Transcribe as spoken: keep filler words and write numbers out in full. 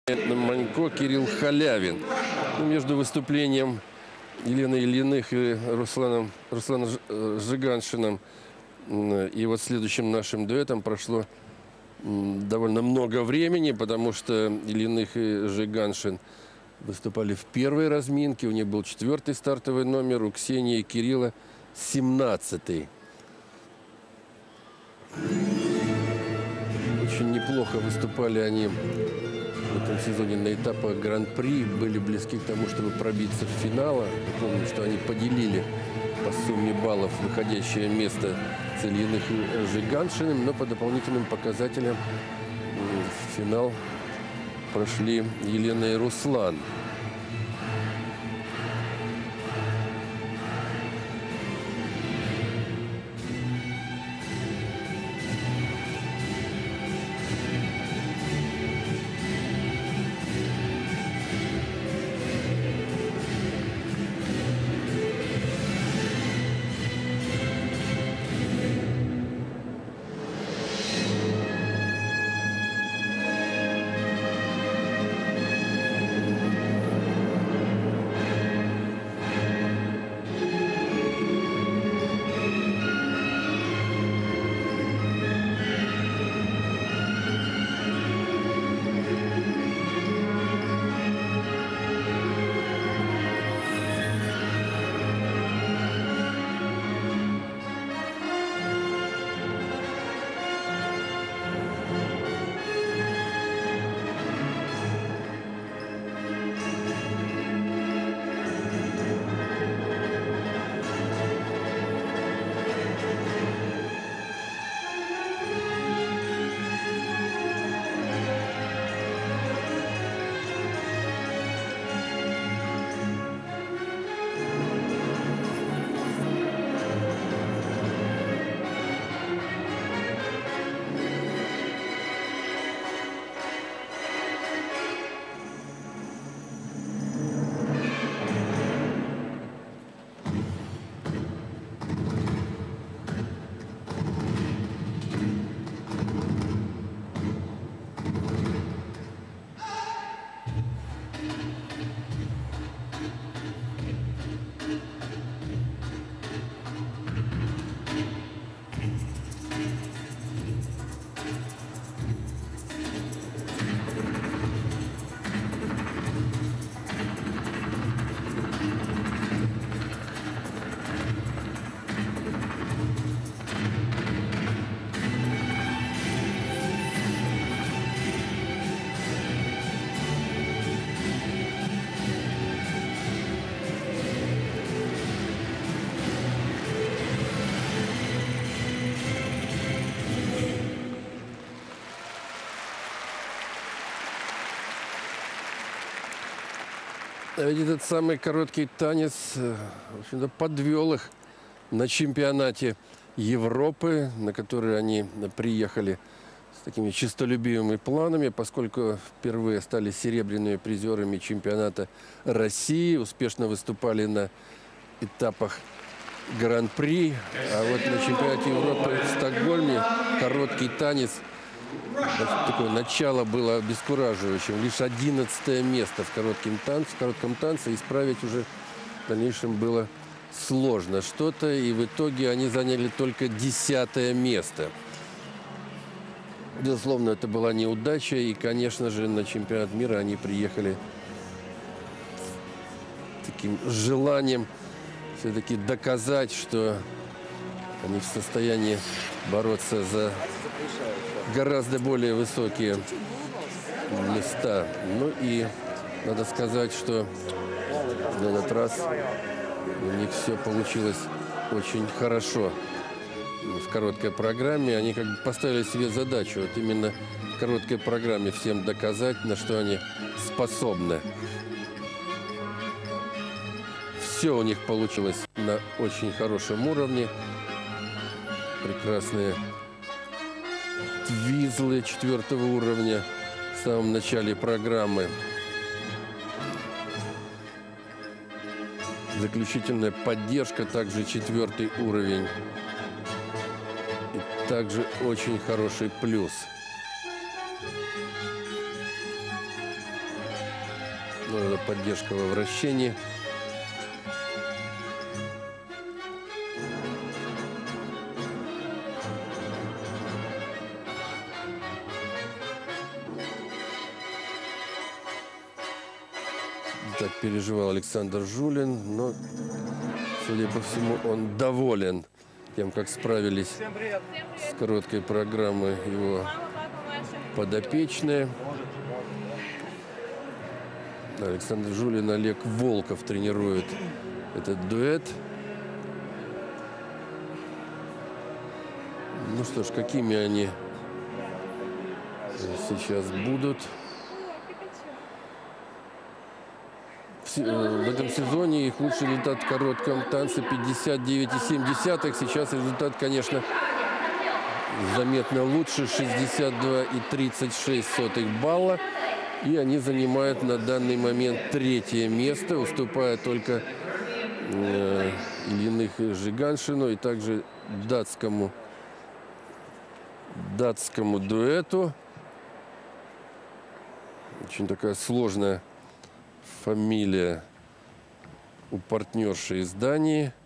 Манько, Кирилл Халявин. Ну, между выступлением Елены Ильиных и Русланом, Русланом Жиганшиным и вот следующим нашим дуэтом прошло довольно много времени, потому что Ильиных и Жиганшин выступали в первой разминке. У них был четвертый стартовый номер, у Ксении и Кирилла семнадцатый. Очень неплохо выступали они в этом сезоне на этапах Гран-при. Были близки к тому, чтобы пробиться в финал. Помню, что они поделили по сумме баллов выходящее место с Ильиных и Жиганшиным, но по дополнительным показателям в финал прошли Елена и Руслан. А ведь этот самый короткий танец, в общем-то, подвел их на чемпионате Европы, на который они приехали с такими честолюбивыми планами, поскольку впервые стали серебряными призерами чемпионата России, успешно выступали на этапах Гран-при. А вот на чемпионате Европы в Стокгольме короткий танец, такое начало было обескураживающим. Лишь одиннадцатое место в коротком танце, в коротком танце исправить уже в дальнейшем было сложно что-то. И в итоге они заняли только десятое место. Безусловно, это была неудача. И, конечно же, на чемпионат мира они приехали с таким желанием все-таки доказать, что они в состоянии бороться за гораздо более высокие места. Ну и надо сказать, что в этот раз у них все получилось очень хорошо. В короткой программе они как бы поставили себе задачу вот именно в короткой программе всем доказать, на что они способны. Все у них получилось на очень хорошем уровне. Прекрасные твизлы четвертого уровня в самом начале программы. Заключительная поддержка, также четвертый уровень. И также очень хороший плюс. Ну, это поддержка во вращении. Так переживал Александр Жулин, но, судя по всему, он доволен тем, как справились с короткой программой его подопечные. Александр Жулин, Олег Волков тренирует этот дуэт. Ну что ж, какими они сейчас будут? В этом сезоне их лучший результат в коротком танце пятьдесят девять и семь десятых. Сейчас результат, конечно, заметно лучше, шестьдесят два и тридцать шесть сотых балла. И они занимают на данный момент третье место, уступая только э, Ильиных Жиганшину и также датскому, датскому дуэту. Очень такая сложная фамилия у партнерши из Дании.